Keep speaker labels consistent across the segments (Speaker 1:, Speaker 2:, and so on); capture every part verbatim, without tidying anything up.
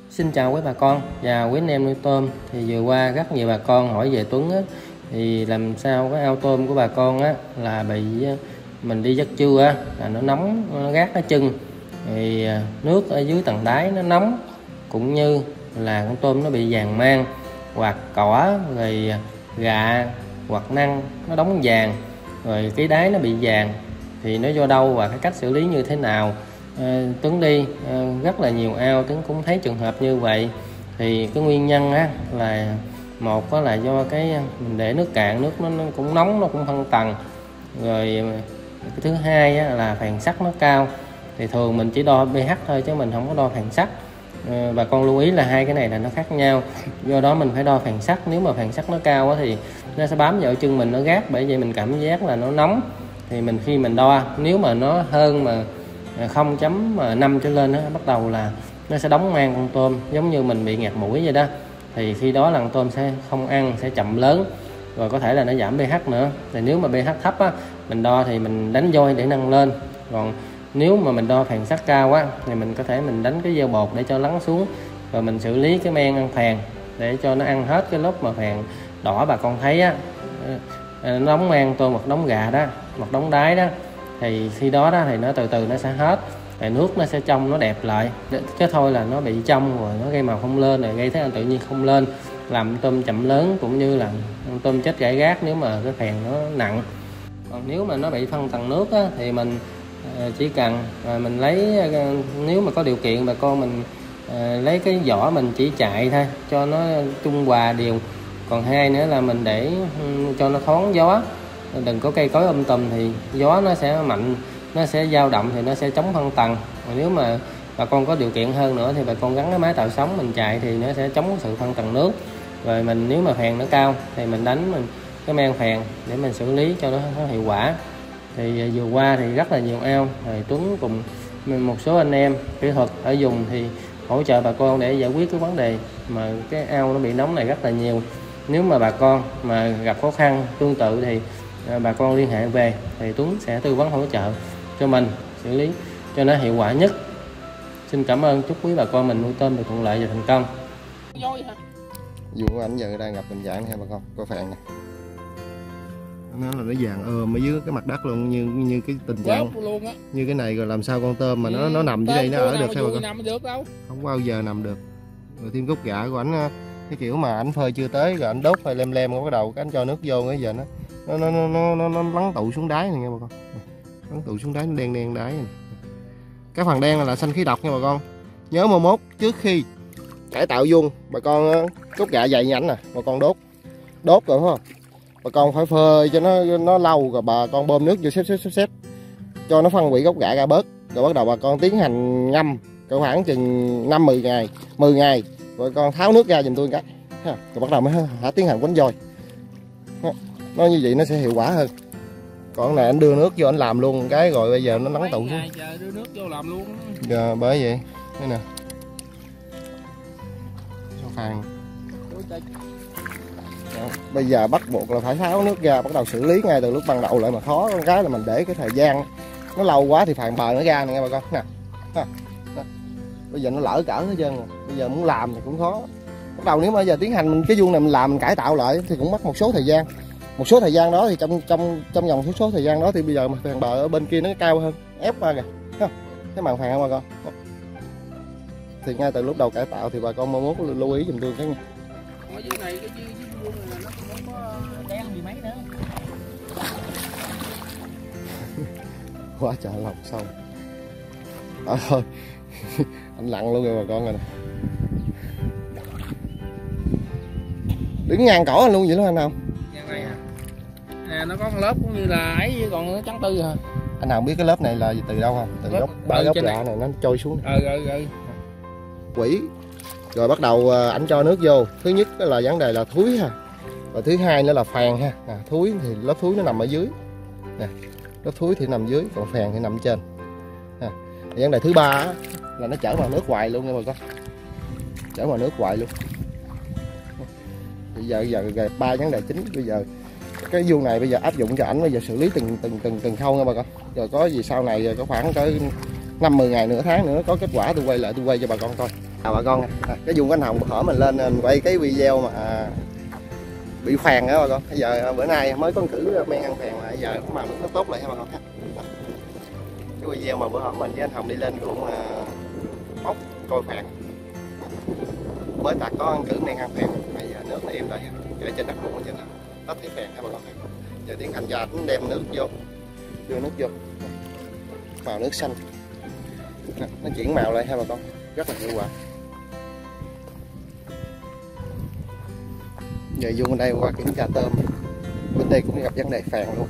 Speaker 1: Xin chào quý bà con và quý anh em nuôi tôm. Thì vừa qua rất nhiều bà con hỏi về Tuấn á, thì làm sao cái ao tôm của bà con á là bị mình đi giấc trưa á là nó nóng, nó rát cái chân, thì nước ở dưới tầng đáy nó nóng, cũng như là con tôm nó bị vàng mang hoặc cỏ, rồi gạ hoặc năng nó đóng vàng, rồi cái đáy nó bị vàng, thì nó do đâu và cái cách xử lý như thế nào. À, Tuấn đi à, rất là nhiều ao, Tuấn cũng thấy trường hợp như vậy. Thì cái nguyên nhân á là một đó là do cái mình để nước cạn, nước nó, nó cũng nóng, nó cũng phân tầng, rồi cái thứ hai á, là phèn sắt nó cao. Thì thường mình chỉ đo pH thôi chứ mình không có đo phèn sắt. à, bà con lưu ý là hai cái này là nó khác nhau, do đó mình phải đo phèn sắt. Nếu mà phèn sắt nó cao á, thì nó sẽ bám vào chân mình, nó rát, bởi vậy mình cảm giác là nó nóng. Thì mình khi mình đo, nếu mà nó hơn mà không chấm năm trở lên đó, bắt đầu là nó sẽ đóng mang con tôm, giống như mình bị nghẹt mũi vậy đó. Thì khi đó là con tôm sẽ không ăn, sẽ chậm lớn, rồi có thể là nó giảm pH nữa. Thì nếu mà pH thấp á, mình đo thì mình đánh vôi để nâng lên. Còn nếu mà mình đo phèn sắt cao á, thì mình có thể mình đánh cái dao bột để cho lắng xuống, rồi mình xử lý cái men ăn phèn để cho nó ăn hết cái lớp mà phèn đỏ bà con thấy á, nó đóng mang tôm hoặc đóng gà đó, hoặc đóng đáy đó. Thì khi đó đó thì nó từ từ nó sẽ hết, thì nước nó sẽ trong, nó đẹp lại. Chứ thôi là nó bị trong rồi nó gây màu không lên, rồi gây thức ăn tự nhiên không lên, làm tôm chậm lớn, cũng như là tôm chết rải rác nếu mà cái phèn nó nặng. Còn nếu mà nó bị phân tầng nước á, thì mình chỉ cần mình lấy, nếu mà có điều kiện bà con mình lấy cái vỏ mình chỉ chạy thôi cho nó trung hòa đều. Còn hai nữa là mình để cho nó thoáng gió, đừng có cây cối um tùm, thì gió nó sẽ mạnh, nó sẽ dao động, thì nó sẽ chống phân tầng. Còn nếu mà bà con có điều kiện hơn nữa thì bà con gắn cái máy tạo sóng mình chạy, thì nó sẽ chống sự phân tầng nước. Rồi mình nếu mà phèn nó cao thì mình đánh mình cái men phèn để mình xử lý cho nó, nó hiệu quả. Thì vừa qua thì rất là nhiều ao, thì Tuấn cùng một số anh em kỹ thuật ở vùng thì hỗ trợ bà con để giải quyết cái vấn đề mà cái ao nó bị nóng này rất là nhiều. Nếu mà bà con mà gặp khó khăn tương tự thì bà con liên hệ về, thì Tuấn sẽ tư vấn hỗ trợ cho mình xử lý cho nó hiệu quả nhất. Xin cảm ơn, chúc quý bà con mình nuôi tôm được thuận lợi và thành công.
Speaker 2: Dù của anh giờ đang gặp tình trạng nha bà con, coi phèn nè, nó là nó vàng ôm ở dưới cái mặt đất luôn, như như cái tình trạng
Speaker 3: luôn á.
Speaker 2: Như cái này rồi làm sao con tôm mà
Speaker 3: ừ,
Speaker 2: nó nó nằm dưới đây nó ở được sao bà con?
Speaker 3: Nằm được đâu,
Speaker 2: không bao giờ nằm được. Rồi thêm gốc gạ của anh, cái kiểu mà anh phơi chưa tới rồi anh đốt hay lem lem có cái đầu cái anh cho nước vô, cái giờ nó nó nó nó nó, nó lắng tụ xuống đáy này nha bà con, lắng tụ xuống đáy, nó đen đen đáy này. Cái phần đen là, là xanh khí độc nha bà con. Nhớ mà mốt trước khi cải tạo vuông bà con cốt gạ dày như ảnh nè, bà con đốt đốt rồi không, bà con phải phơi cho nó nó lâu, rồi bà con bơm nước vô xếp xếp xếp xếp cho nó phân hủy gốc gạ ra bớt, rồi bắt đầu bà con tiến hành ngâm cỡ khoảng chừng năm mười ngày mười ngày, rồi con tháo nước ra giùm tôi cái, rồi bắt đầu mới hả tiến hành quánh vôi. Nó như vậy nó sẽ hiệu quả hơn. Còn này anh đưa nước vô anh làm luôn cái, rồi bây giờ nó nắng tụ xuống.
Speaker 3: Đưa nước vô làm luôn.
Speaker 2: Dạ, bởi vậy đây nè, phàn. Bây giờ bắt buộc là phải tháo nước ra, bắt đầu xử lý ngay từ lúc ban đầu lại, mà khó con cái là mình để cái thời gian nó lâu quá thì phàn bờ nó ra nè nghe bà con nè. Bây giờ nó lỡ cỡ hết trơn rồi, bây giờ muốn làm thì cũng khó. Bắt đầu nếu mà giờ tiến hành cái vuông này mình làm, mình cải tạo lại thì cũng mất một số thời gian. Một số thời gian đó thì trong trong trong vòng số số thời gian đó thì bây giờ mà phàn bờ ở bên kia nó cao hơn, ép qua kìa, cái màn phàn không bà con. Thì ngay từ lúc đầu cải tạo thì bà con mong muốn lưu ý giùm tôi cái nha.
Speaker 3: Ở dưới này cái vuông này nó không có đen gì mấy nữa.
Speaker 2: Quá trời lòng sâu. Đó thôi. Anh lặn luôn rồi bà con rồi nè. Đứng ngang cỏ luôn vậy đó anh không?
Speaker 3: Ngang này à. À nó có một lớp cũng như là ấy, còn nó trắng tư hả?
Speaker 2: Anh nào biết cái lớp này là từ đâu không? Từ lớp, gốc ba gốc gạ này nó trôi xuống.
Speaker 3: Ờ rồi rồi.
Speaker 2: Quỷ. Rồi bắt đầu ảnh cho nước vô. Thứ nhất là vấn đề là thúi ha. Và thứ hai nữa là phèn ha. À, thúi thì lớp thúi nó nằm ở dưới. Nè, lớp thúi thì nằm dưới, còn phèn thì nằm trên. À, vấn đề thứ ba á, là nó chở vào nước hoài luôn nha bà con. Chở vào nước hoài luôn. Bây giờ giờ ba vấn đề chính. Bây giờ cái vuông này bây giờ áp dụng cho ảnh, bây giờ xử lý từng từng từng từng khâu nha bà con. Rồi có gì sau này có khoảng tới năm mười ngày nửa tháng nữa có kết quả tôi quay lại tôi quay cho bà con coi. À bà con, à, cái vùng anh Hồng hỏi mình lên mình quay cái video mà à, bị phèn đó bà con. Bây giờ bữa nay mới có cử men ăn phèn lại, giờ màu nước nó tốt lại ha bà con. Cái video mà bữa hôm mình với anh Hồng đi lên ruộng à, ốc coi phèn, mới tạt có ăn cử men ăn phèn, bây giờ nước nó im lại ở trên đất ruộng trên đó hết thấy phèn ha bà con. Giờ tiến hành cho anh đem nước vô, đưa nước vô, màu nước xanh, nó chuyển màu lại ha bà con, rất là hiệu quả. Giờ vô bên đây qua kiểm tra tôm, bên đây cũng gặp vấn đề phèn luôn.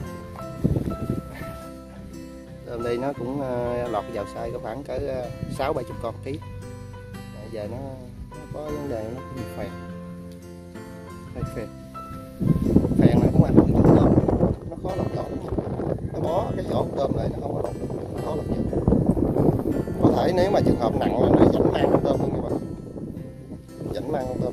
Speaker 2: Tôm đây nó cũng lọt vào size có khoảng cỡ sáu bảy chục con ký. Bây giờ nó, nó có vấn đề nó bị phèn, hơi phèn. Phèn nó cũng ảnh hưởng đến tôm, nó khó lọc vỏ lắm. Nó bó cái vỏ tôm lại nó không có lọc được, nó khó lọc vỏ. Có thể nếu mà trường hợp nặng nó dẫn mang con tôm luôn các bạn, dẫn mang con tôm.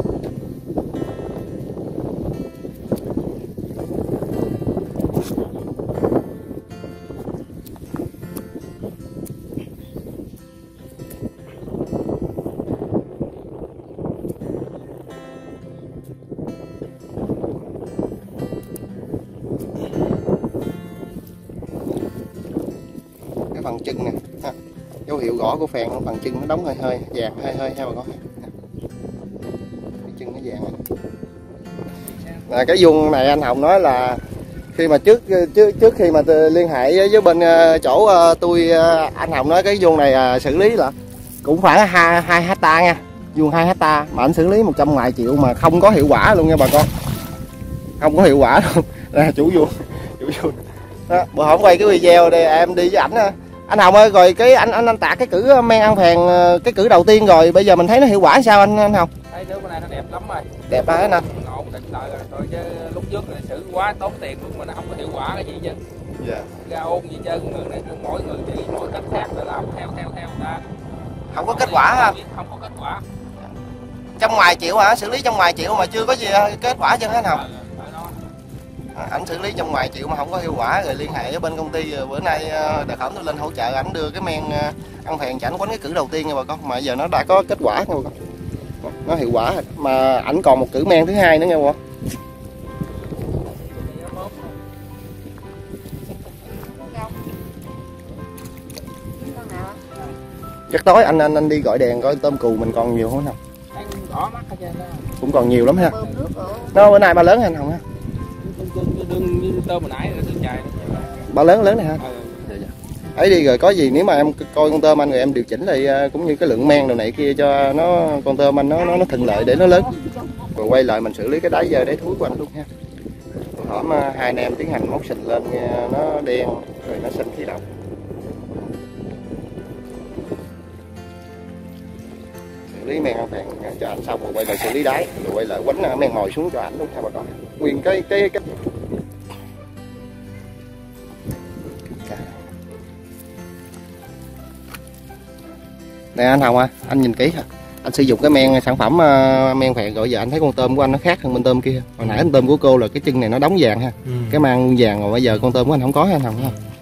Speaker 2: Phần chân nè, ha. Dấu hiệu gõ của phèn phần chân nó đóng hơi hơi vàng hơi hơi ha bà con. Cái chân nó vàng. Là cái vuông này anh Hồng nói là khi mà trước trước trước khi mà liên hệ với bên chỗ tôi, anh Hồng nói cái vuông này xử lý là cũng phải hai hai hecta nha, vuông hai hecta mà anh xử lý một trăm ngoài triệu mà không có hiệu quả luôn nha bà con, không có hiệu quả luôn. Là chủ vuông, chủ vuông. Đó, bữa hôm quay cái video đây em đi với ảnh á. Anh Hồng ơi, rồi cái anh anh anh tạt cái cử men ăn phèn cái cử đầu tiên rồi bây giờ mình thấy nó hiệu quả sao anh anh Hồng?
Speaker 3: Thấy đứa bên này nó đẹp lắm rồi.
Speaker 2: Đẹp rồi nè.
Speaker 3: Ngộ thật lợi rồi. Rồi chứ lúc trước là xử quá tốn tiền luôn mà nó không có hiệu quả cái gì chứ. Dạ. Ra ôn gì chứ người này mỗi người chỉ mỗi cách khác để làm theo theo theo ta.
Speaker 2: Không có kết quả ha.
Speaker 3: Không có kết quả.
Speaker 2: Trong ngoài triệu hả? Xử lý trong ngoài triệu mà chưa có gì kết quả chứ anh Hồng? À, ảnh xử lý trong ngoài triệu mà không có hiệu quả rồi liên hệ với bên công ty. Bữa nay Đại Khổng tôi lên hỗ trợ ảnh đưa cái men ăn phèn cho ảnh quánh cái cử đầu tiên nha bà con, mà giờ nó đã có kết quả nha bà con, nó hiệu quả rồi. Mà ảnh còn một cử men thứ hai nữa nha bà con. Chắc tối anh anh anh đi gọi đèn coi tôm cù mình còn nhiều không nào? Cũng còn nhiều lắm ha. Nó bữa nay ba lớn anh Hồng ha.
Speaker 3: Tôm hồi nãy trời.
Speaker 2: Bao lớn lớn này ha. Ấy đi rồi có gì nếu mà em coi con tôm anh rồi em điều chỉnh lại cũng như cái lượng men đồ này kia cho nó con tôm anh nó nó, nó thuận lợi để nó lớn. Rồi quay lại mình xử lý cái đáy giờ đáy thúi của anh luôn ha. Hổm hai anh em tiến hành móc sình lên nó đen rồi nó xanh khí độc. Xử lý men ăn phèn cho anh xong rồi quay lại xử lý đáy rồi quay lại quánh men mồi xuống cho anh luôn ha bà con. Nguyên cái cái cái nè anh Hồng à, anh nhìn kỹ hả? Anh sử dụng cái men sản phẩm uh, men phèn rồi giờ anh thấy con tôm của anh nó khác hơn bên tôm kia. Hồi nãy con tôm của cô là cái chân này nó đóng vàng ha, ừ. Cái mang vàng rồi bây giờ con tôm của anh không có ha anh Hồng ha.